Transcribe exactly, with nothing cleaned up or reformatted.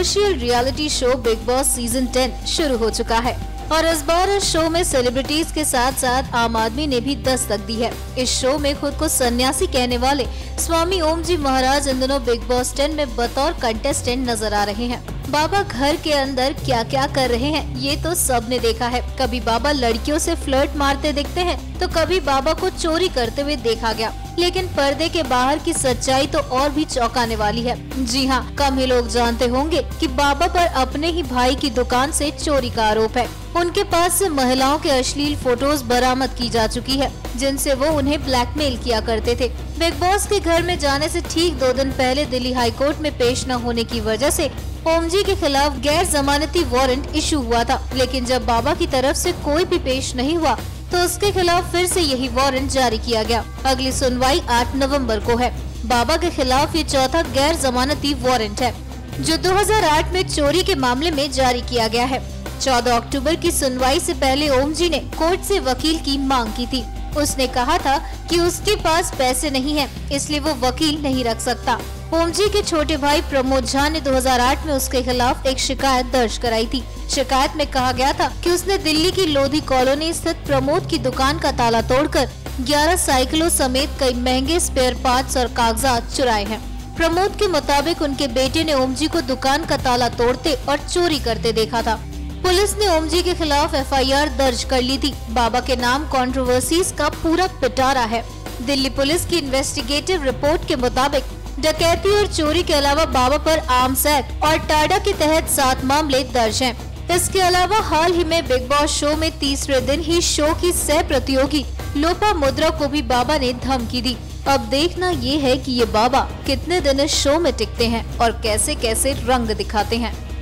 Controversial reality show Bigg Boss season ten शुरू हो चुका है और इस बार इस शो में सेलिब्रिटीज के साथ साथ आम आदमी ने भी दस्तक दी है। इस शो में खुद को सन्यासी कहने वाले स्वामी ओम जी महाराज इन दिनों बिग बॉस टेन में बतौर कंटेस्टेंट नजर आ रहे हैं। बाबा घर के अंदर क्या क्या कर रहे हैं ये तो सबने देखा है। कभी बाबा लड़कियों से फ्लर्ट मारते दिखते हैं तो कभी बाबा को चोरी करते हुए देखा गया। लेकिन पर्दे के बाहर की सच्चाई तो और भी चौंकाने वाली है। जी हाँ, कम ही लोग जानते होंगे कि बाबा पर अपने ही भाई की दुकान से चोरी का आरोप है। उनके पास से महिलाओं के अश्लील फोटोज बरामद की जा चुकी है जिनसे वो उन्हें ब्लैकमेल किया करते थे। बिग बॉस के घर में जाने से ठीक दो दिन पहले दिल्ली हाई कोर्ट में पेश न होने की वजह से ओम जी के खिलाफ गैर जमानती वारंट इशू हुआ था। लेकिन जब बाबा की तरफ से कोई भी पेश नहीं हुआ तो उसके खिलाफ फिर से यही वारंट जारी किया गया। अगली सुनवाई आठ नवंबर को है। बाबा के खिलाफ ये चौथा गैर जमानती वारंट है जो दो हज़ार आठ में चोरी के मामले में जारी किया गया है। चौदह अक्टूबर की सुनवाई से पहले ओम जी ने कोर्ट से वकील की मांग की थी। उसने कहा था कि उसके पास पैसे नहीं है, इसलिए वो वकील नहीं रख सकता। ओम जी के छोटे भाई प्रमोद झा ने दो हज़ार आठ में उसके खिलाफ एक शिकायत दर्ज कराई थी। शिकायत में कहा गया था कि उसने दिल्ली की लोधी कॉलोनी स्थित प्रमोद की दुकान का ताला तोड़कर ग्यारह साइकिलों समेत कई महंगे स्पेयर पार्ट्स और कागजात चुराए हैं। प्रमोद के मुताबिक उनके बेटे ने ओम जी को दुकान का ताला तोड़ते और चोरी करते देखा था। पुलिस ने ओम जी के खिलाफ एफ आई आर दर्ज कर ली थी। बाबा के नाम कंट्रोवर्सीज का पूरा पिटारा है। दिल्ली पुलिस की इन्वेस्टिगेटिव रिपोर्ट के मुताबिक डकैती और चोरी के अलावा बाबा पर आर्म्स एक्ट और टाडा के तहत सात मामले दर्ज हैं। इसके अलावा हाल ही में बिग बॉस शो में तीसरे दिन ही शो की सह प्रतियोगी लोपा मुद्रा को भी बाबा ने धमकी दी। अब देखना ये है कि ये बाबा कितने दिन इस शो में टिकते हैं और कैसे कैसे रंग दिखाते हैं।